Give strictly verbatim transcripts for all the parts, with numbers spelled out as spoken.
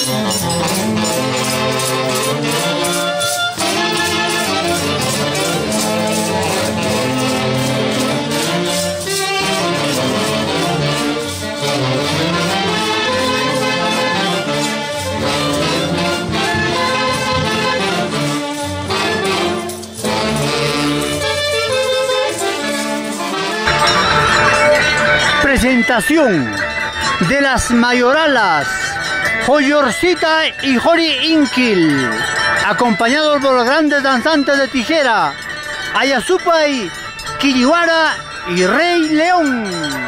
Presentación de las mayoralas Joyorcita y Jori Inquil, acompañados por los grandes danzantes de tijera Ayazupay, Quilliwara y Rey León.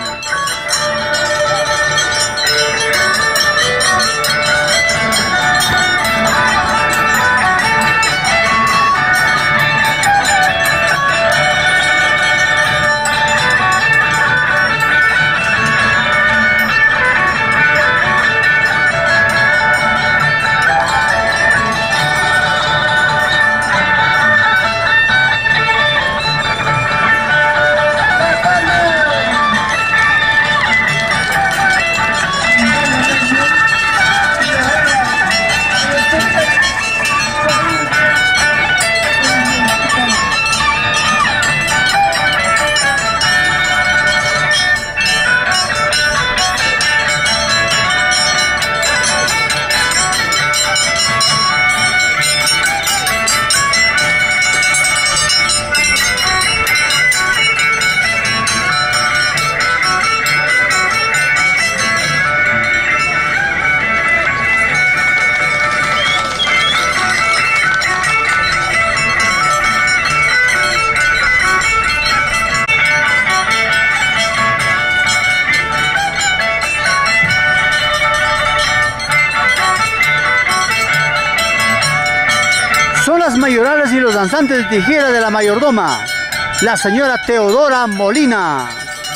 Son las mayorales y los danzantes de tijera de la mayordoma, la señora Teodora Molina.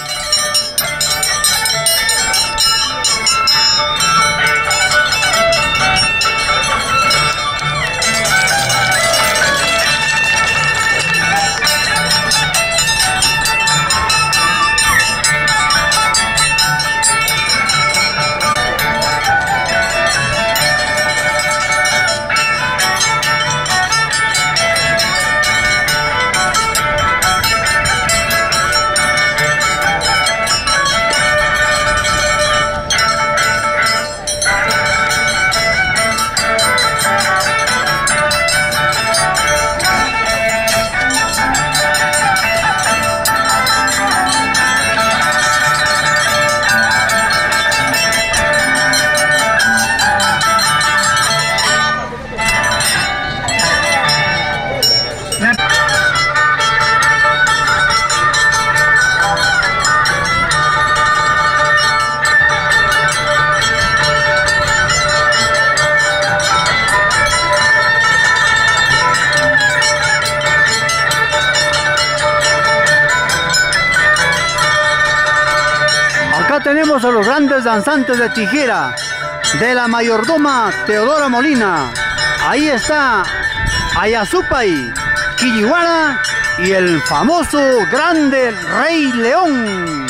Tenemos a los grandes danzantes de tijera de la mayordoma Teodora Molina. Ahí está Ayazupay, Quilliwara y el famoso grande Rey León.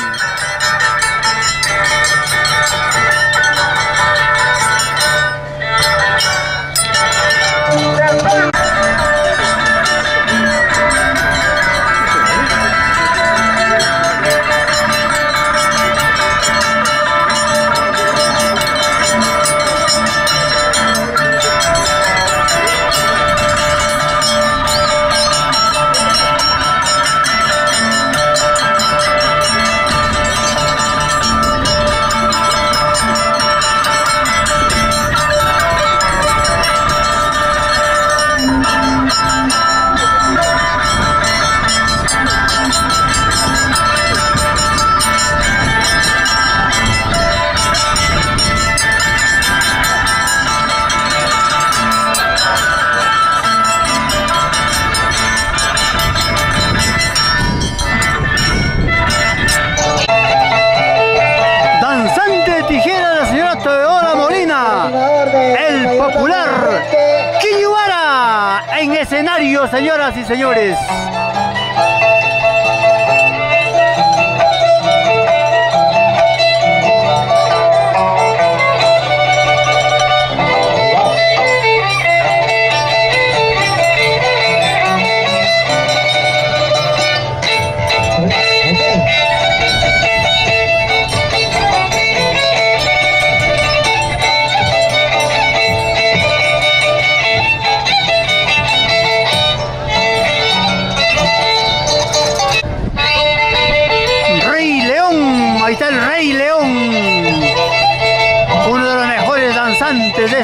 El popular Quilliwara en escenario, señoras y señores.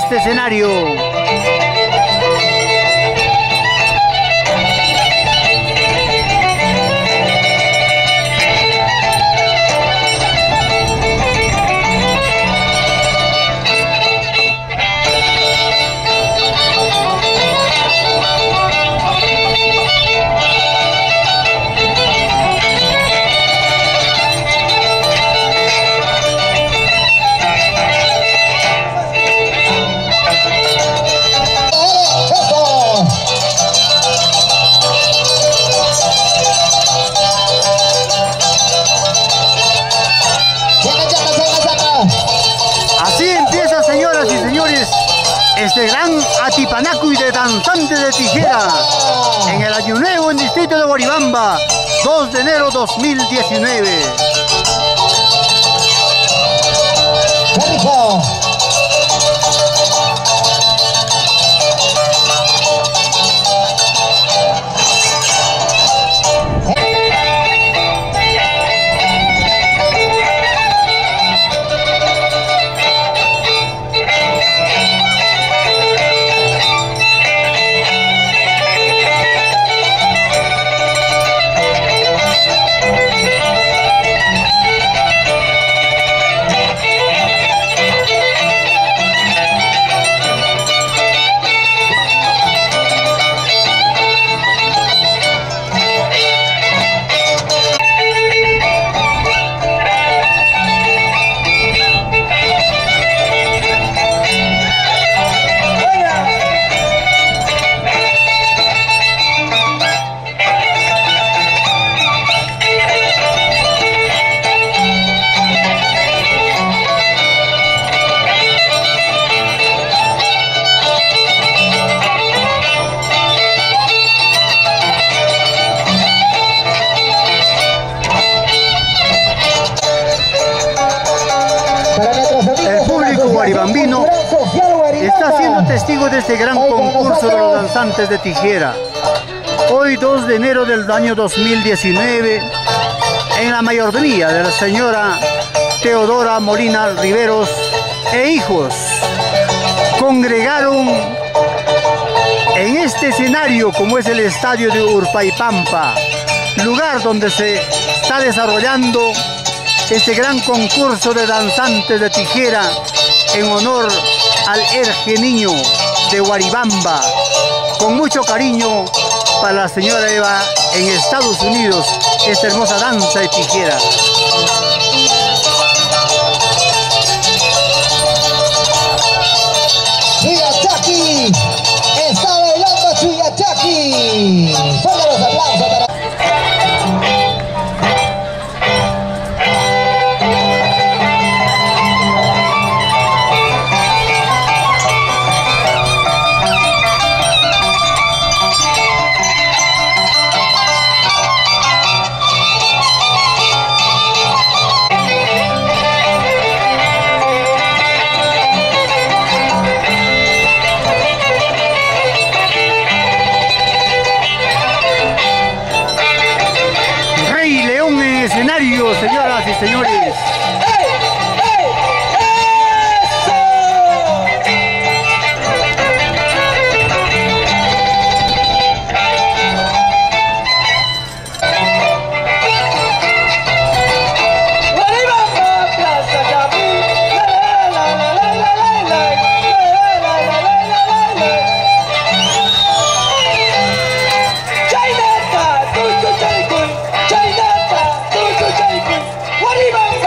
este escenario. Este gran Atipanacuy de danzantes de tijera en el Año Nuevo en distrito de Guaribamba, dos de enero dos mil diecinueve. ¡Qué rico! El público guaribambino está siendo testigo de este gran concurso de los danzantes de tijera. Hoy, dos de enero del año dos mil diecinueve, en la mayordomía de la señora Teodora Molina Riveros e hijos, congregaron en este escenario, como es el estadio de Urpaipampa, lugar donde se está desarrollando este gran concurso de danzantes de tijera en honor al Erge Niño de Guaribamba, con mucho cariño para la señora Eva en Estados Unidos, esta hermosa danza de tijera. Chuyachaki, está bailando Chuyachaki. Ponle los aplausos para... Señoras y señores, Chinata,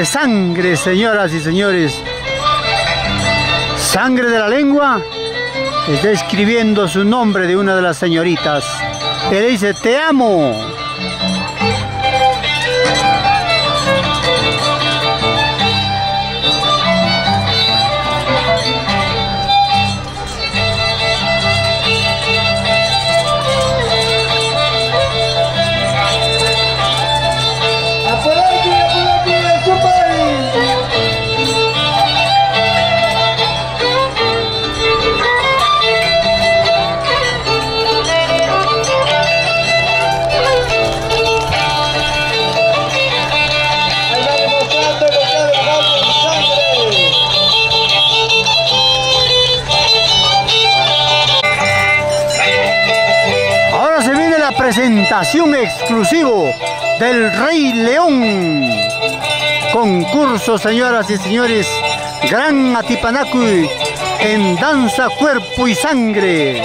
de sangre, señoras y señores. Sangre de la lengua. Está escribiendo su nombre de una de las señoritas. Que le dice, te amo. Presentación exclusivo del Rey León. Concurso, señoras y señores, Gran Atipanacuy en danza, cuerpo y sangre.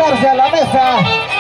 sentarse a la mesa.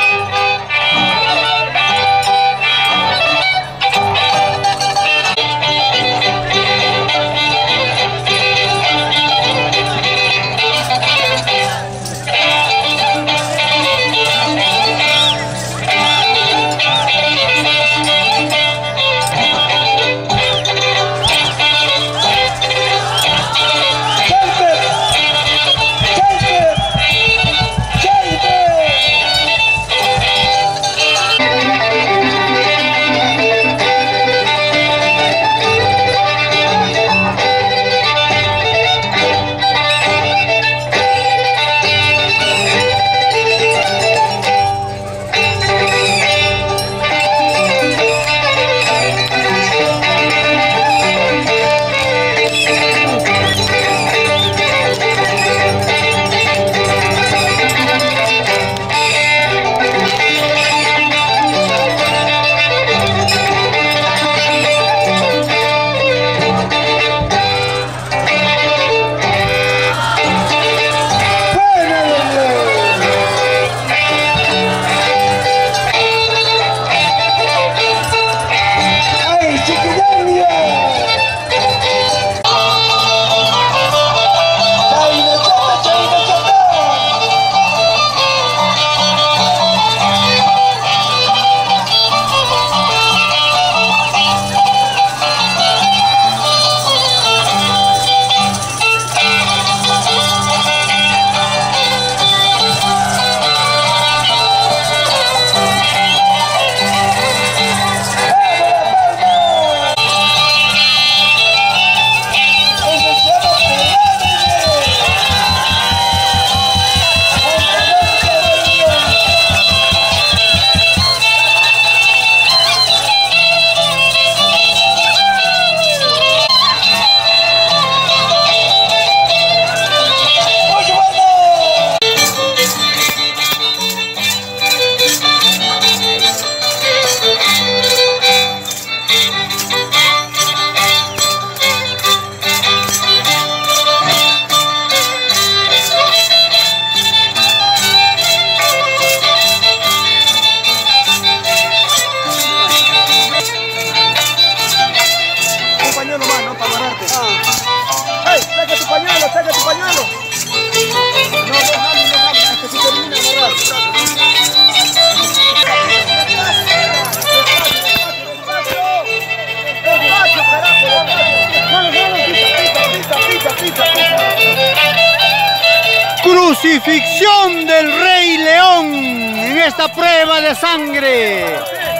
Crucifixión del Rey León en esta prueba de sangre.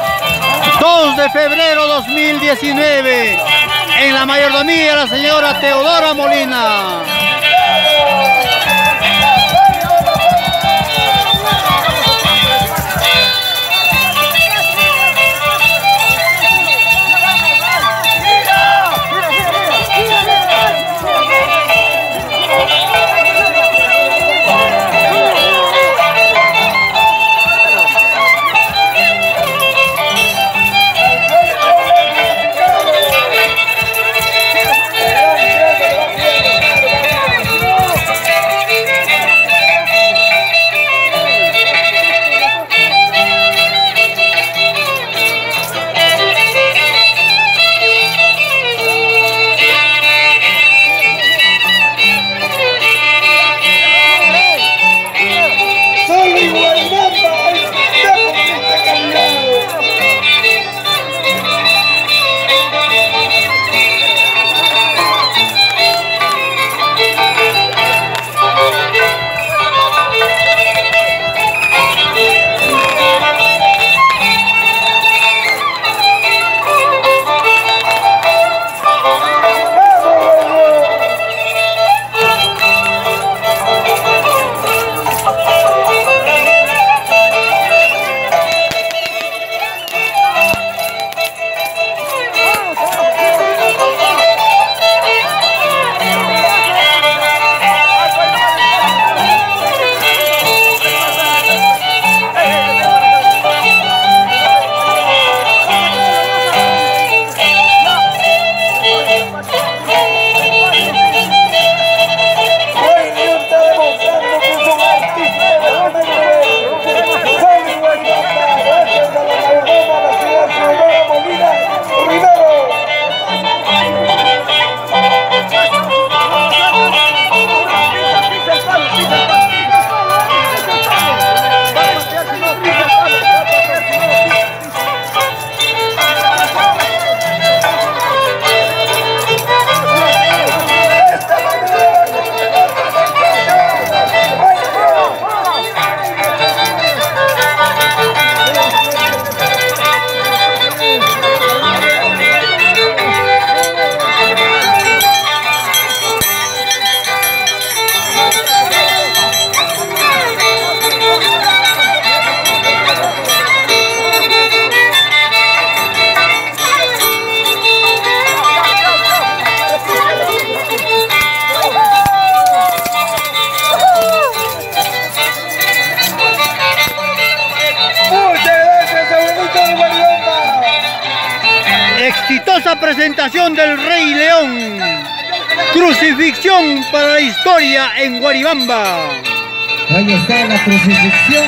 dos de febrero dos mil diecinueve en la mayordomía de la señora Teodora Molina. presentación del Rey León. Crucifixión para la historia en Guaribamba. Ahí está la crucifixión.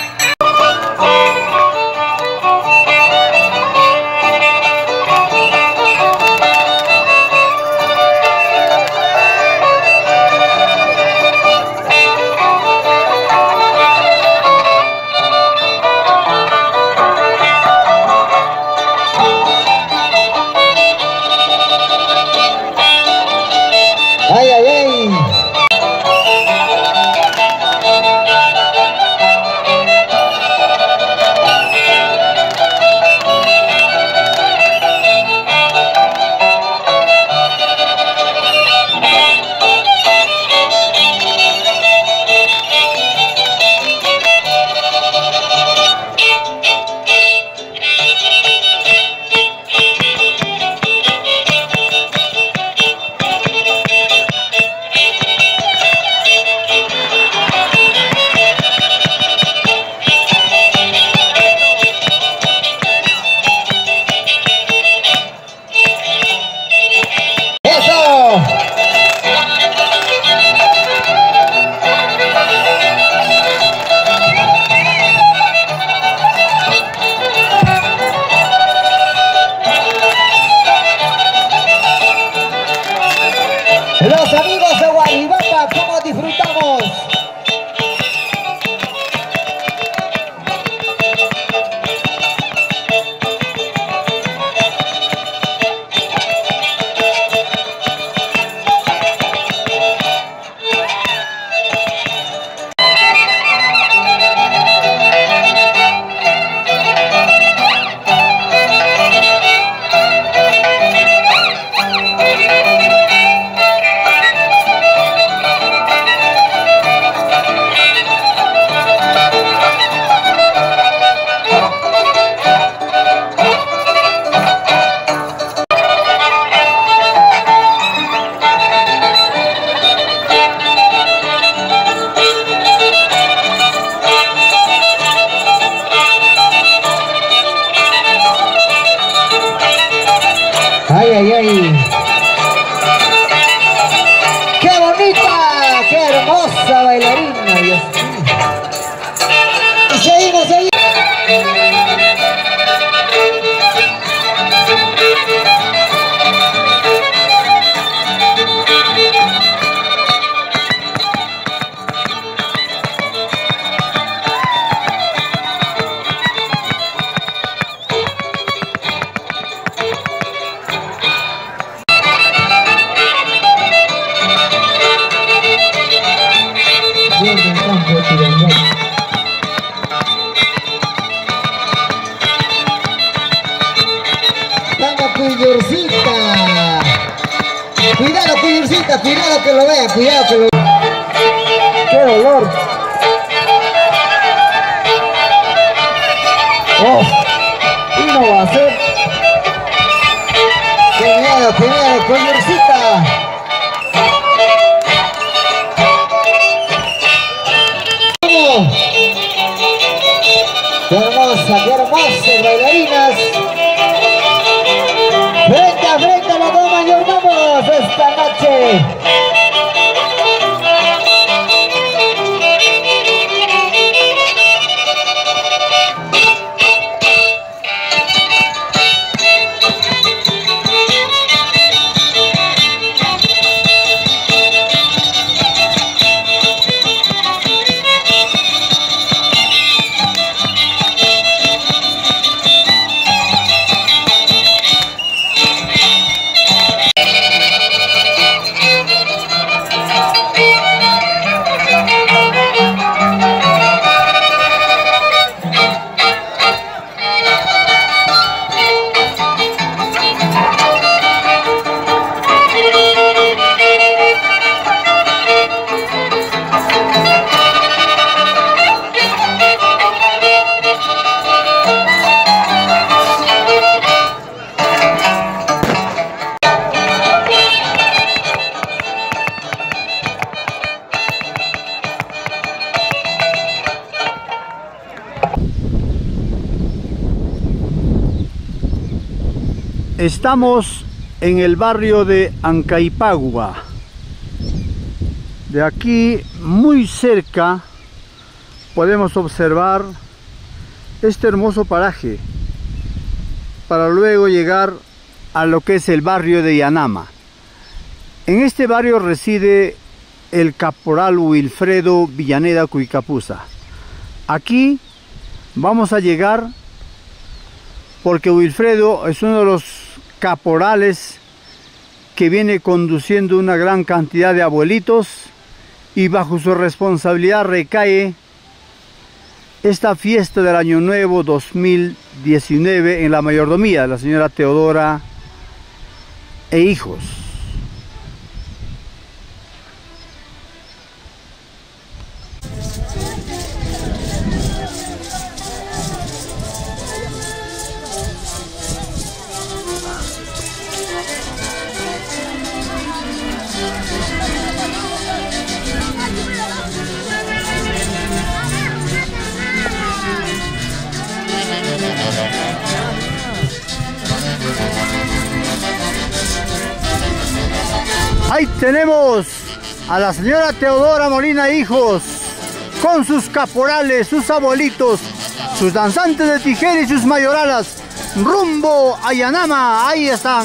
Ay, ay, ay. Los amigos de Guaribamba, ¿cómo disfrutamos? Ay, ay, ay. ¡Qué bonita! ¡Qué hermosa bailarina! Dios mío. Y seguimos, seguimos. Vamos, Cuyurcita. Cuidado, Cuyurcita, cuidado que lo vea, cuidado que lo vea. ¡Qué dolor! ¡Oh! Y no va a ser. ¡Qué miedo, qué miedo, Cuyurcita! ¡Qué hermosa, qué hermosas bailarinas! ¡Frente a frente a la doma y vamos esta noche! Estamos en el barrio de Ancaipagua. De aquí, muy cerca, podemos observar este hermoso paraje para luego llegar a lo que es el barrio de Yanama. En este barrio reside el caporal Wilfredo Villaneda Cuicapusa. Aquí vamos a llegar porque Wilfredo es uno de los caporales que viene conduciendo una gran cantidad de abuelitos y bajo su responsabilidad recae esta fiesta del Año Nuevo dos mil diecinueve en la mayordomía de la señora Teodora e hijos. Ahí tenemos a la señora Teodora Molina e hijos con sus caporales, sus abuelitos, sus danzantes de tijera y sus mayoralas rumbo a Yanama. Ahí están.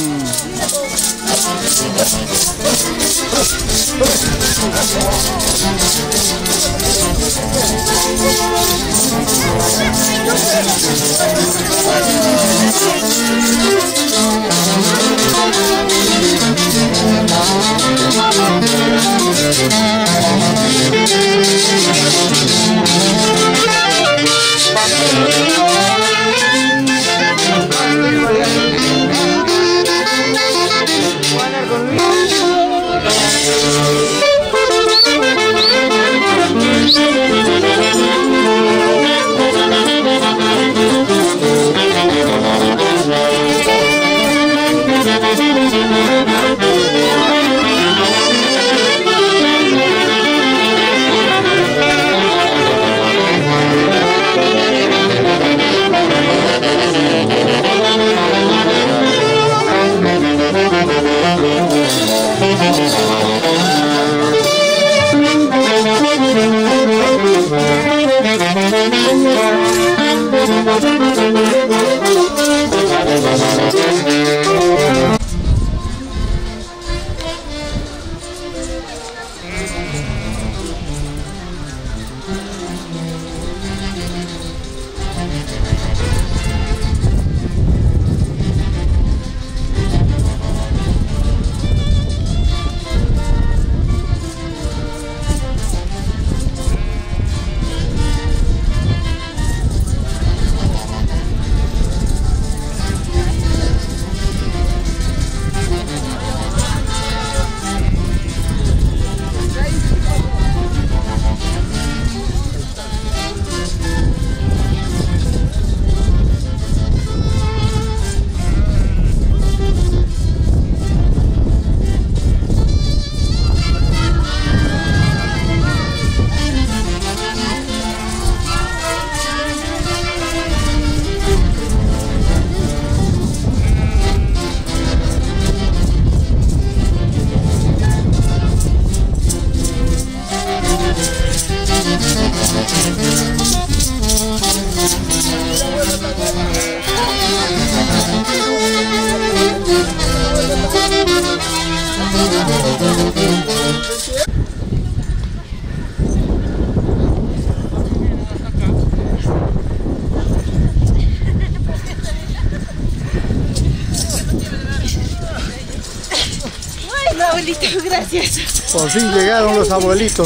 Abuelito, gracias. Por fin llegaron los abuelitos.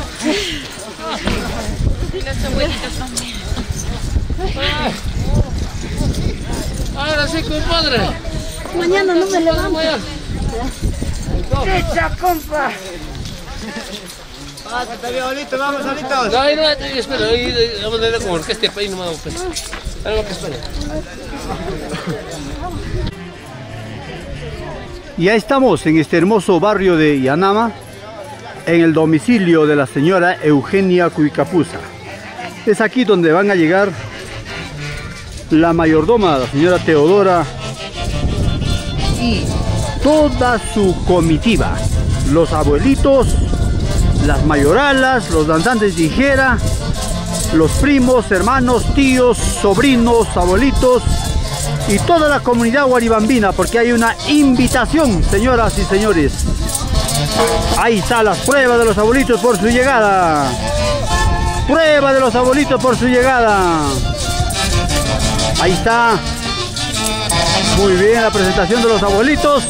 Y los abuelitos también. Ahora sí, compadre. Mañana no me levanto. ¡Echa, compa! Pásate, mi abuelito, vamos, abuelitos. Ay, no, espera, ahí vamos a ver como orquesta para ahí nomás. Algo que espera. Y ya estamos en este hermoso barrio de Yanama, en el domicilio de la señora Eugenia Cuicapusa. Es aquí donde van a llegar la mayordoma, la señora Teodora y toda su comitiva. Los abuelitos, las mayoralas, los danzantes de tijera, los primos, hermanos, tíos, sobrinos, abuelitos y toda la comunidad guaribambina, porque hay una invitación, señoras y señores. Ahí está las pruebas de los abuelitos por su llegada. Prueba de los abuelitos por su llegada. Ahí está. Muy bien la presentación de los abuelitos.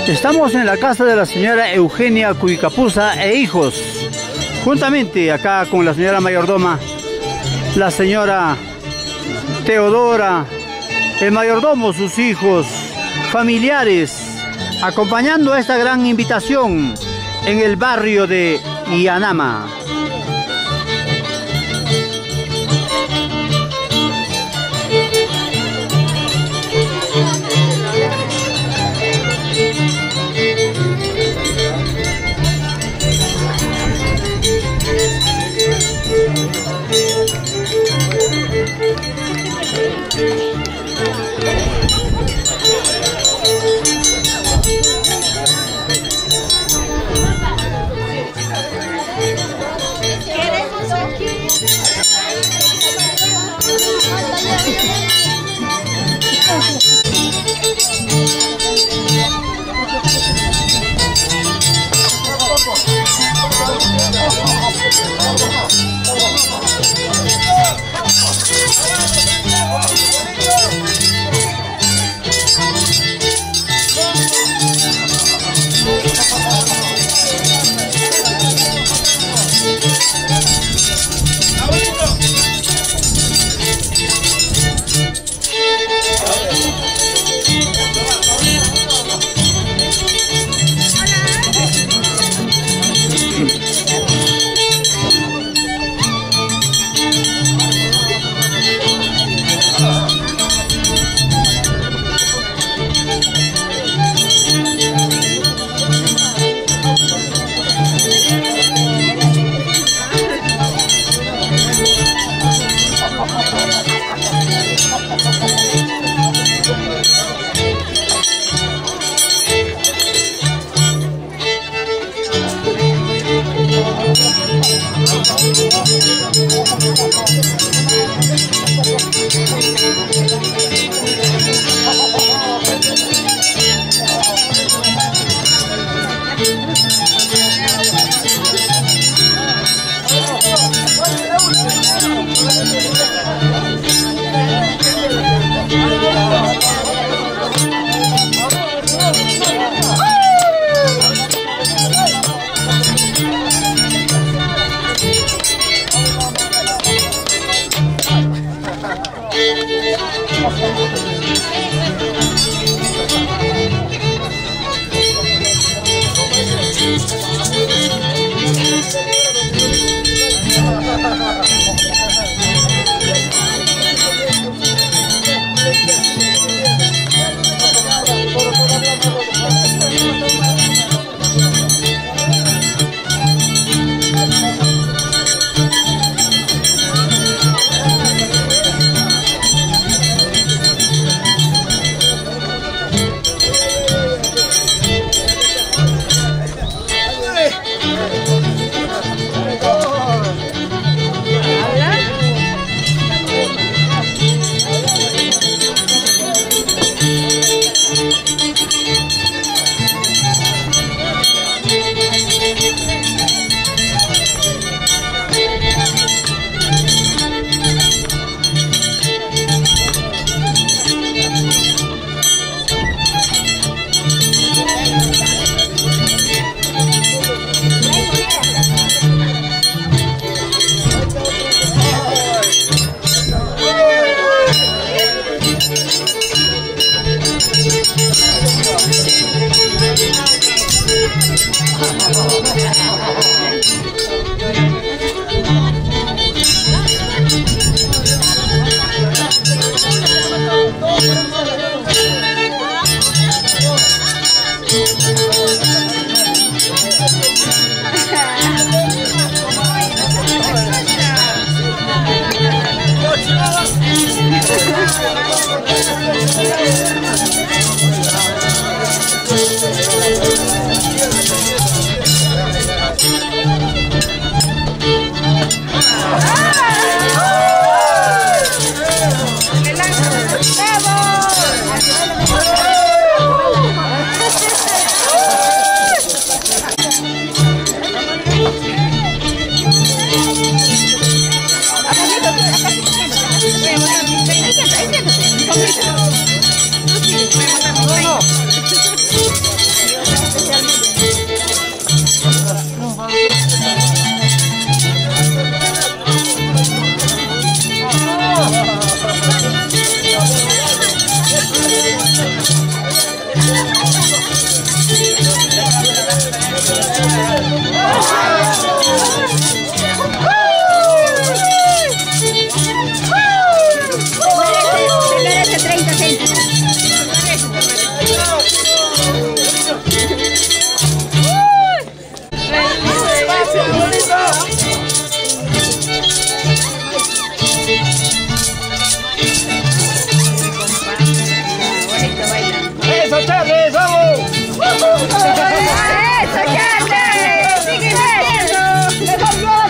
Estamos en la casa de la señora Eugenia Cuicapuza e hijos, juntamente acá con la señora mayordoma, la señora Teodora, el mayordomo, sus hijos, familiares, acompañando a esta gran invitación en el barrio de Yanama.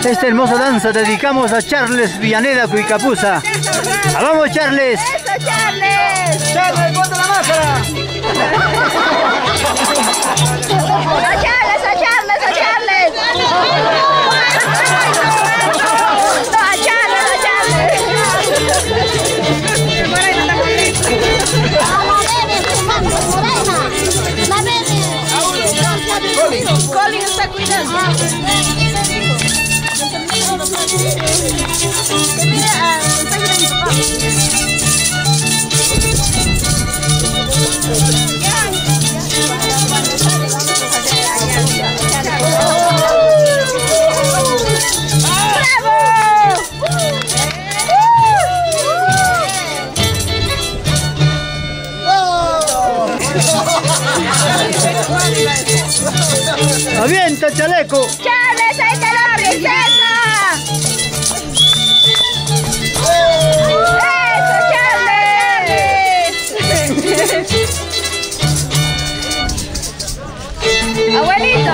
Esta hermosa danza dedicamos a Charles Villaneda Cuicapusa. ¡Vamos, Charles! ¡Eso, Charles! ¡Charles, ponte la máscara! ¡A Charles, a Charles, a Charles! ¡No, a Charles, a Charles! Colin está cuidando. ¡Avienta, chaleco! ¡Charles, ahí está la princesa! ¡Eso, Charles! ¡Abuelito!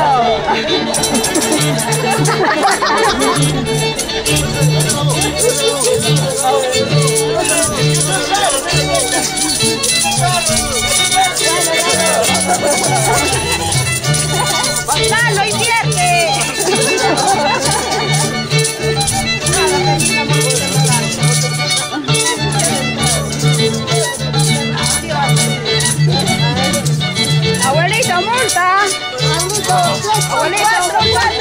¡Lalo, invierte! Abuelito, multa. Abuelito, cuatro,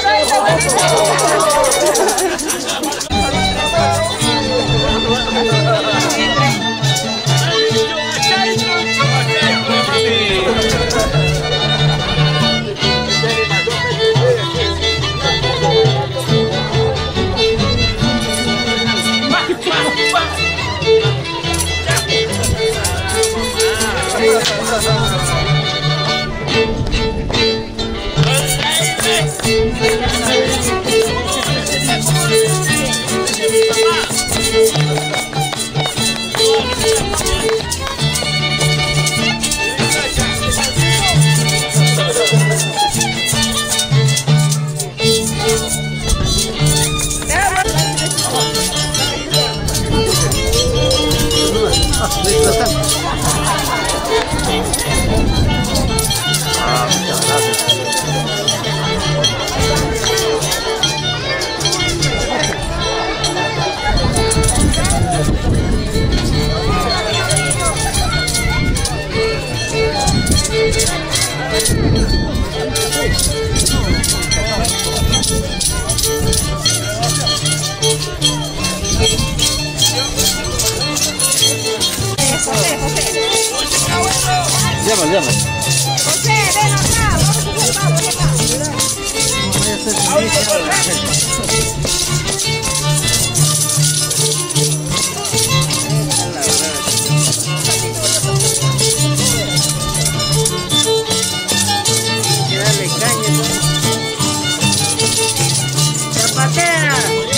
Llama, llama. José, ven acá, vamos a hacer pavo, ven acá. Dale caña, ¿no? ¡Zapatea!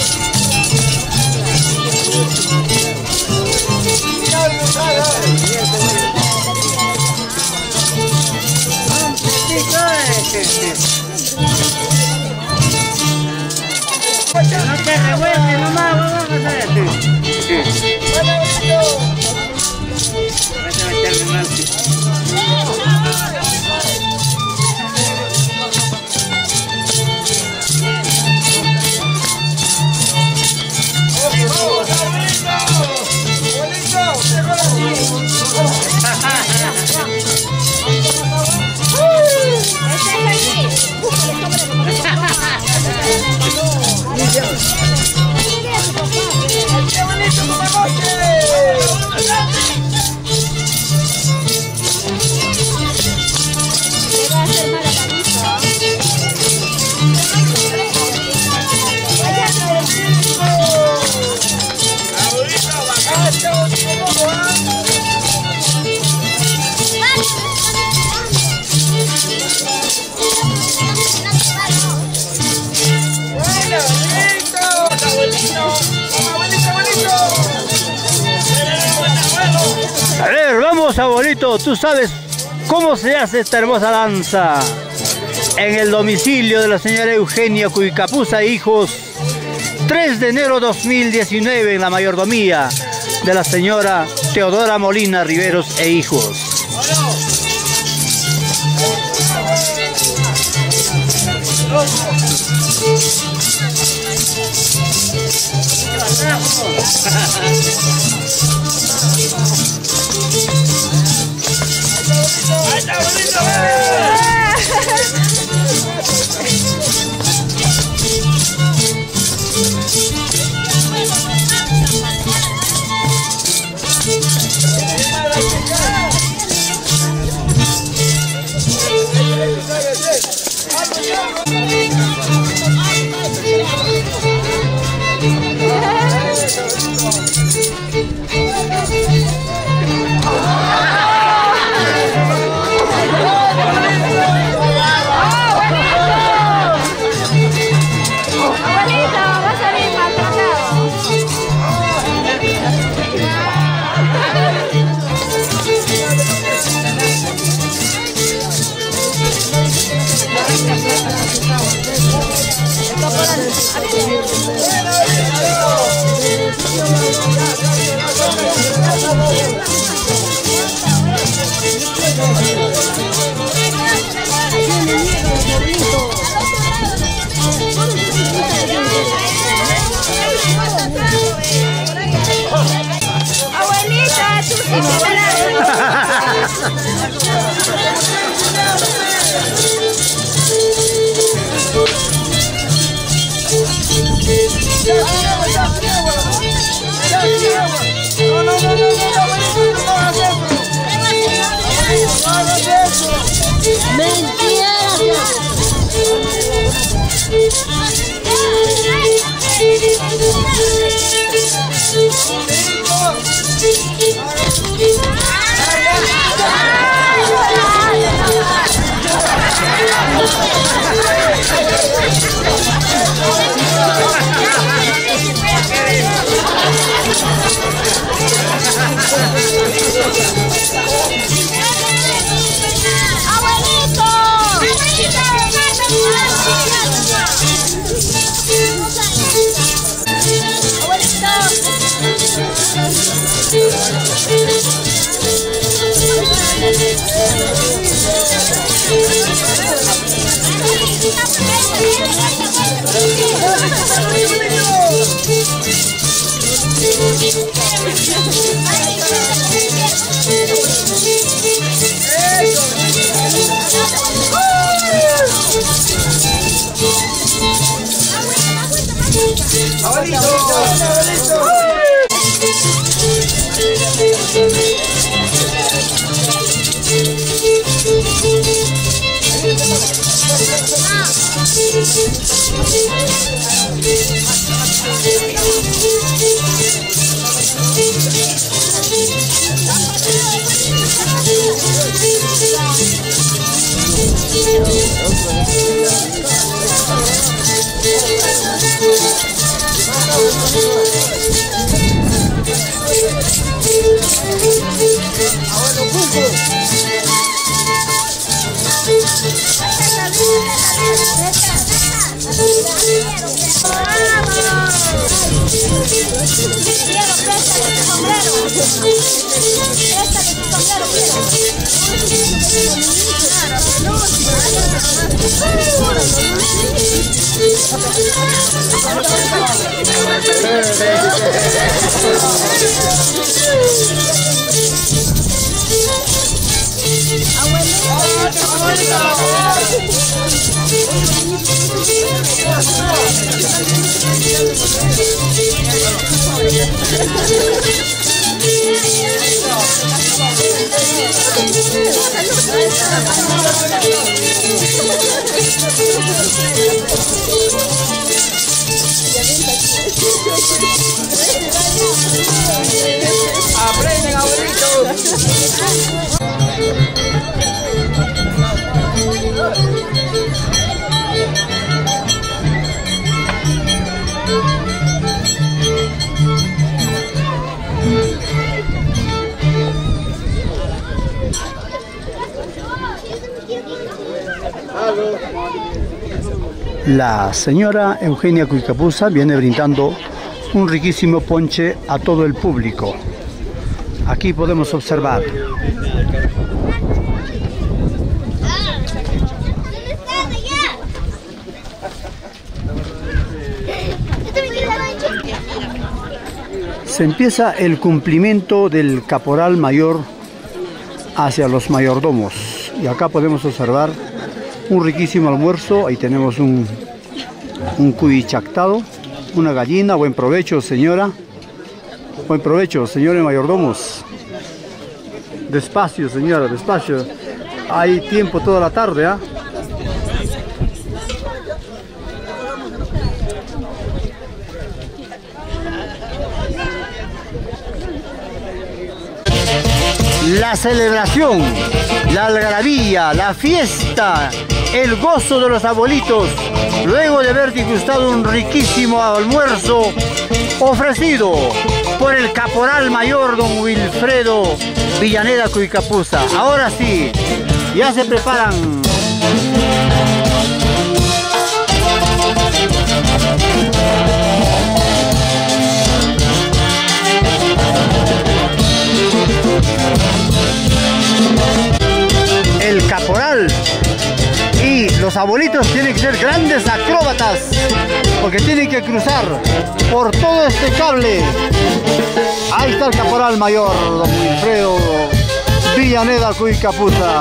No te revuelves nomás, vamos a hacer. Vas a meterle más. A ver, vamos, abuelito, tú sabes cómo se hace esta hermosa danza en el domicilio de la señora Eugenia Cuicapusa e hijos tres de enero dos mil diecinueve en la mayordomía de la señora Teodora Molina Riveros e hijos. Abuelita, tú sí No, no, no, no, no, abuelito, no hagas eso. No hagas eso. Mentira. Aprenden, abuelito. La señora Eugenia Cuicapusa viene brindando un riquísimo ponche a todo el público. Aquí podemos observar. Se empieza el cumplimiento del caporal mayor hacia los mayordomos. Y acá podemos observar un riquísimo almuerzo. Ahí tenemos un, un cuy chactado, una gallina. Buen provecho, señora. Buen provecho, señores mayordomos. Despacio, señora, despacio. Hay tiempo toda la tarde, ¿ah? ¿eh? La celebración, la algarabía, la fiesta, el gozo de los abuelitos, luego de haber disfrutado un riquísimo almuerzo ofrecido por el caporal mayor don Wilfredo Villaneda Cuicapusa. Ahora sí, ya se preparan. El caporal y los abuelitos tienen que ser grandes acróbatas porque tienen que cruzar por todo este cable. Ahí está el caporal mayor don Wilfredo Villaneda Cuicapusa.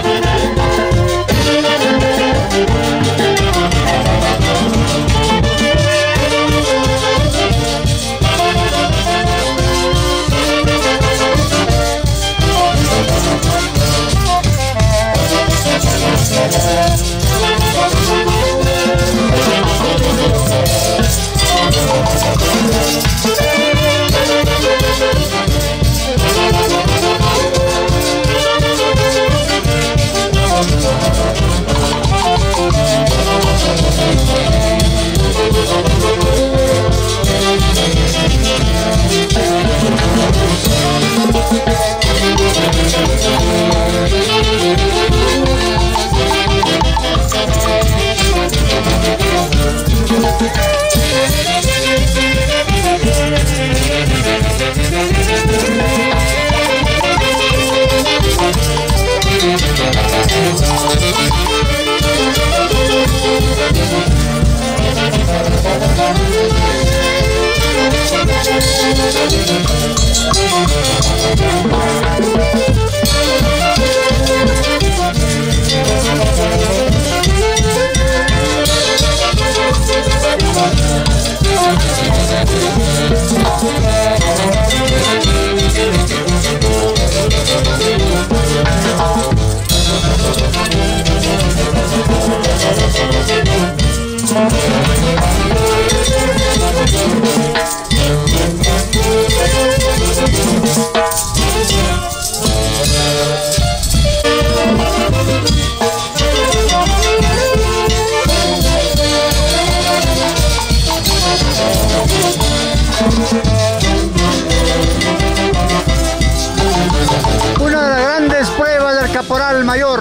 Una de las grandes pruebas del caporal mayor.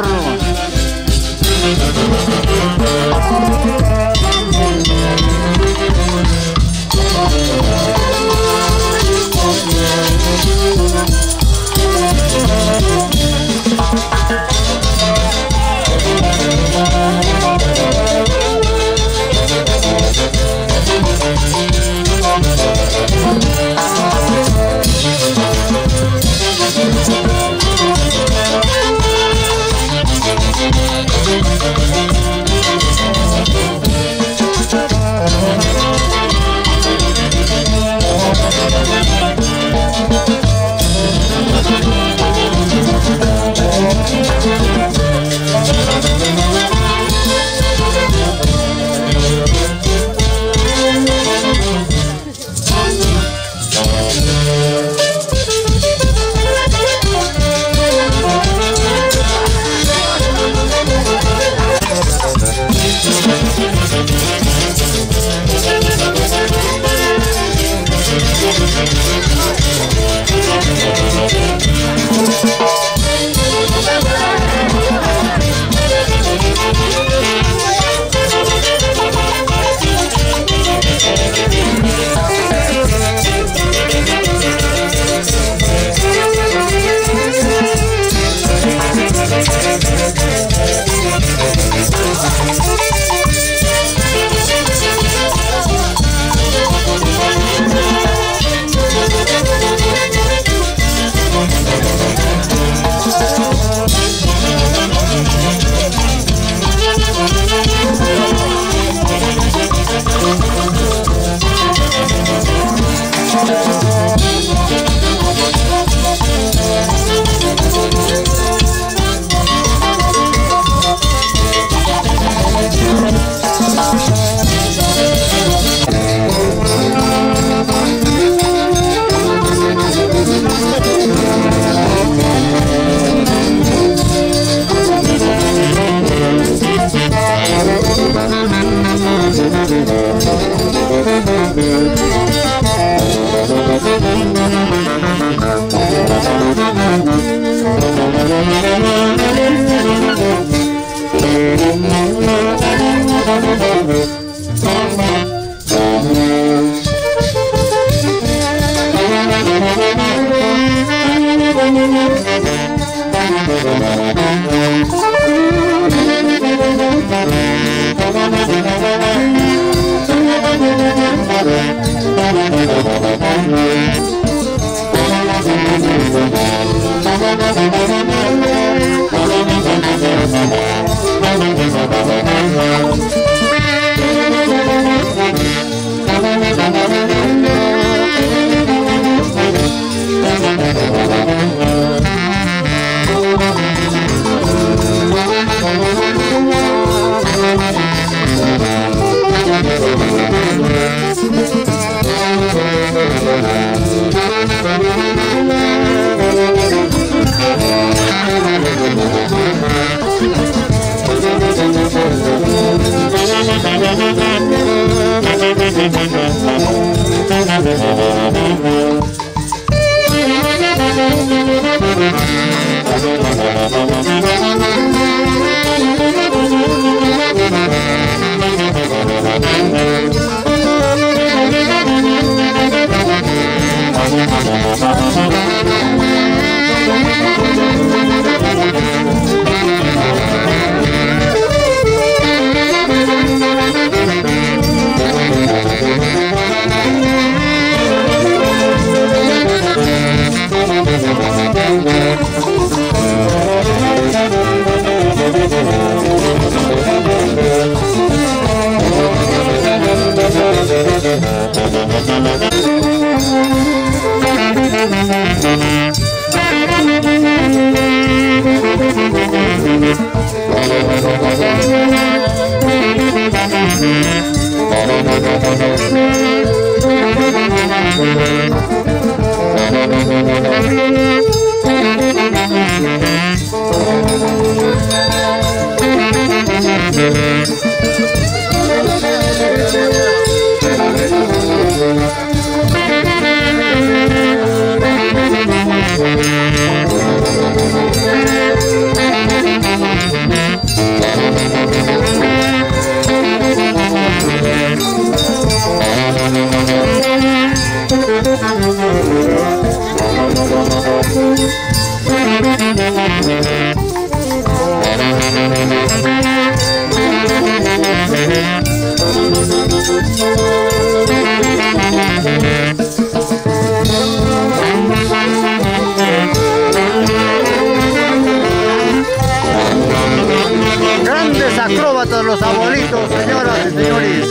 Grandes acróbatas los abuelitos, señoras y señores.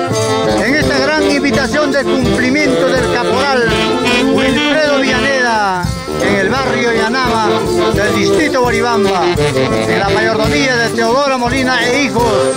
En esta gran invitación de cumplimiento del caporal Wilfredo Villaneda, en el barrio Yanama del distrito Guaribamba, en la mayordomía de Teodoro Molina e hijos.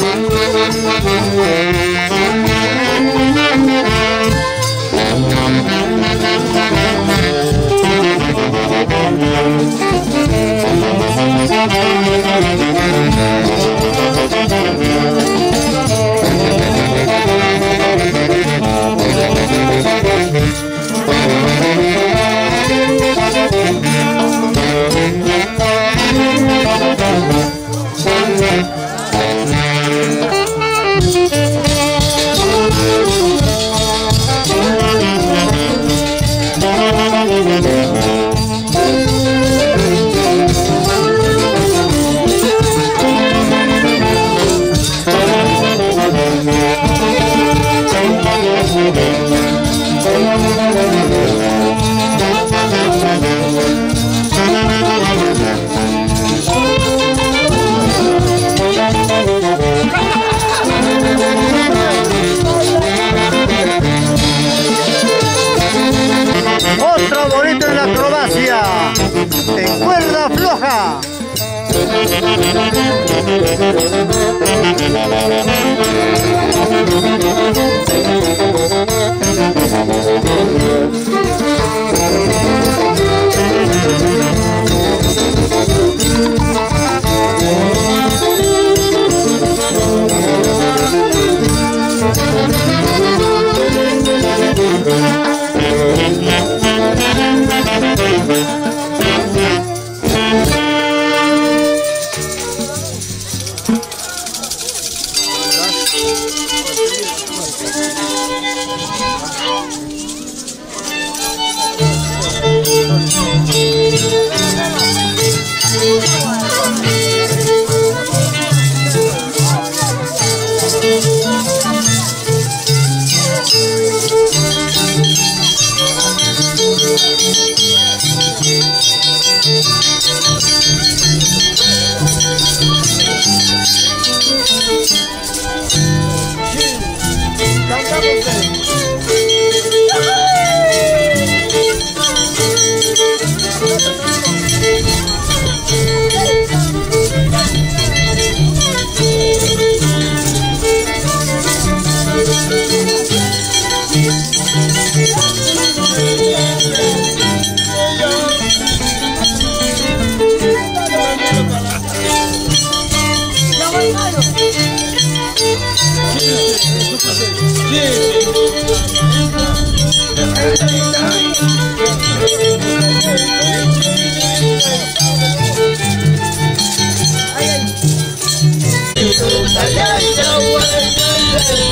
Otro bonito en la acrobacia, en cuerda floja.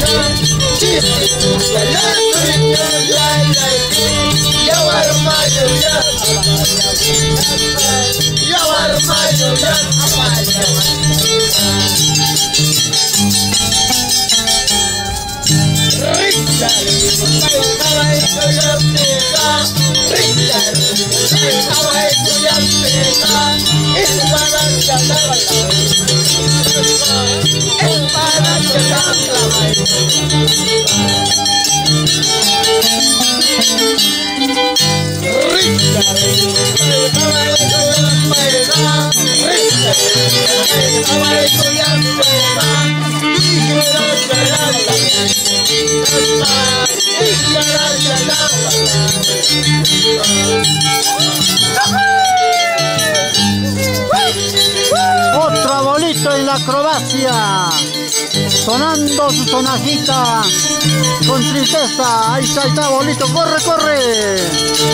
Otro abuelito en la acrobacia, sonando su sonajita con tristeza. Ahí está, ahí está, abuelito, corre, corre.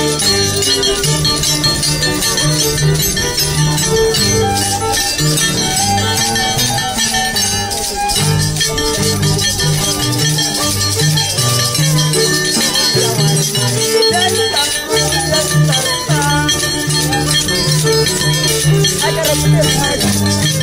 Hay que repetir,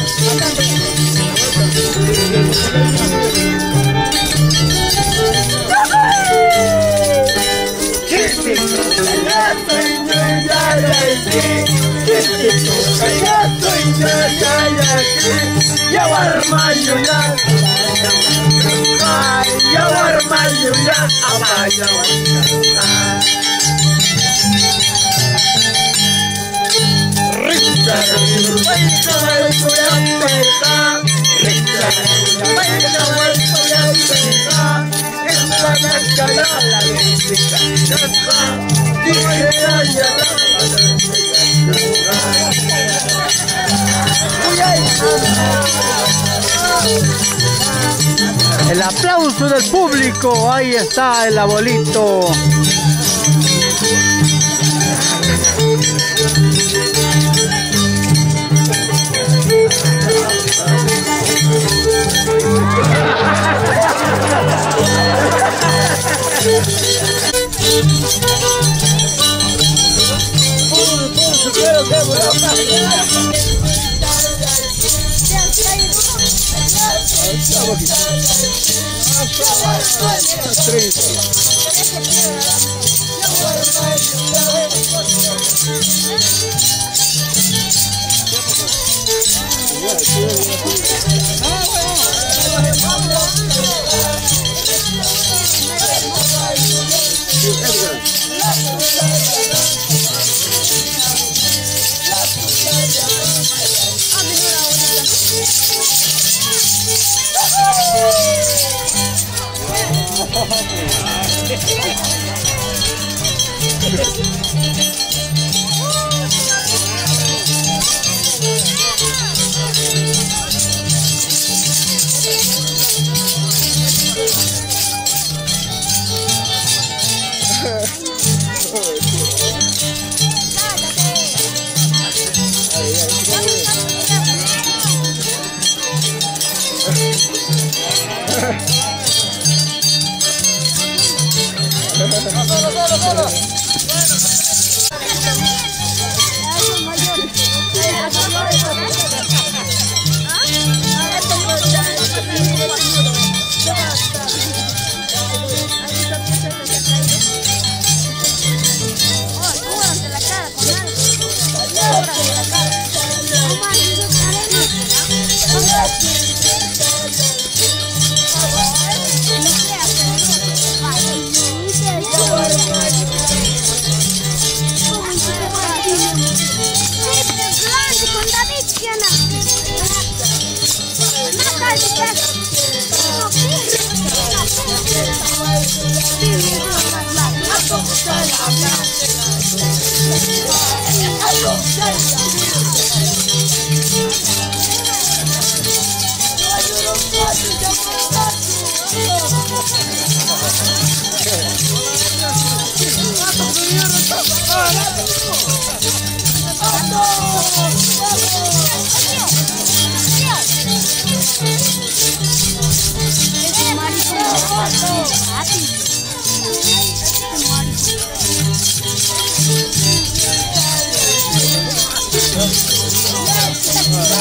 El aplauso del público, ahí está el abuelito.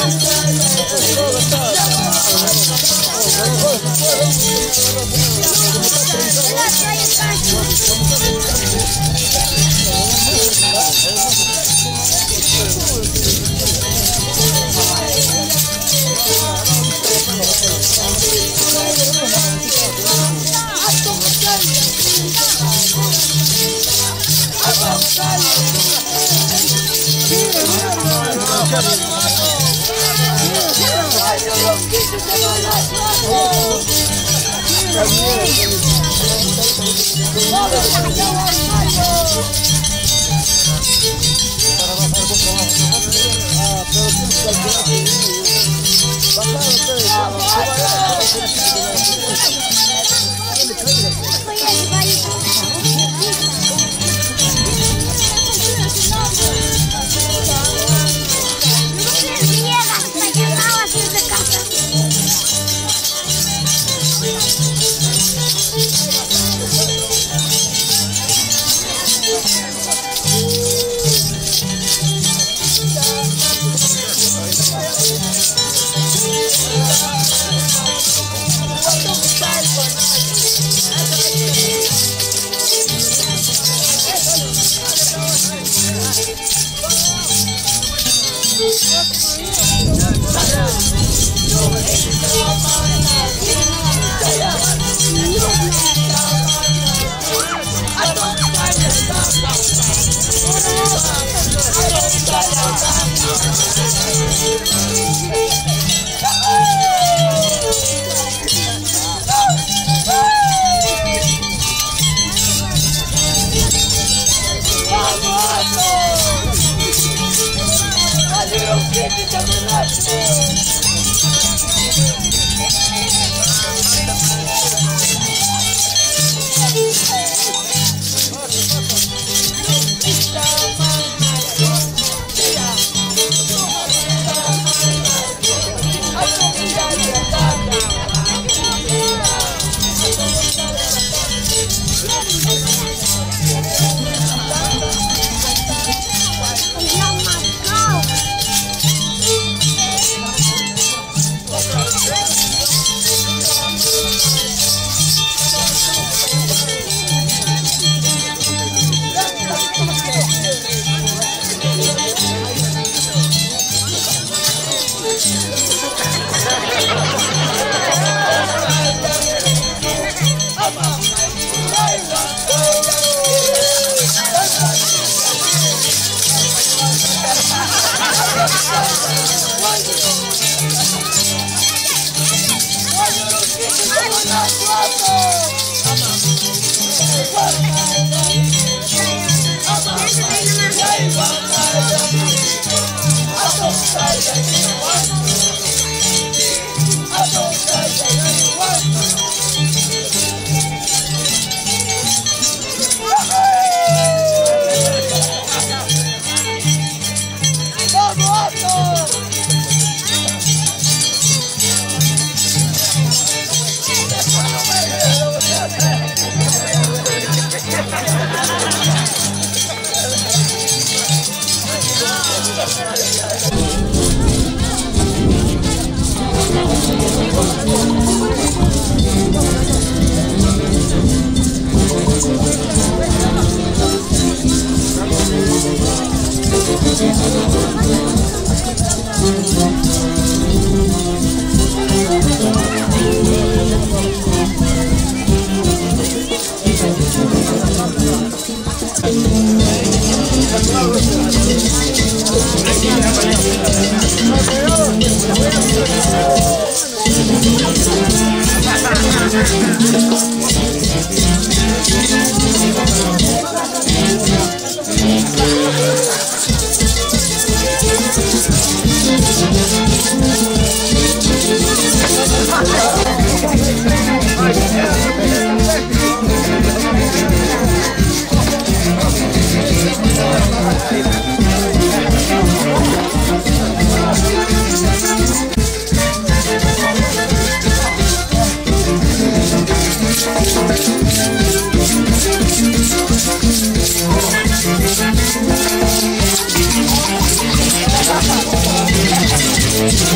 Thank you.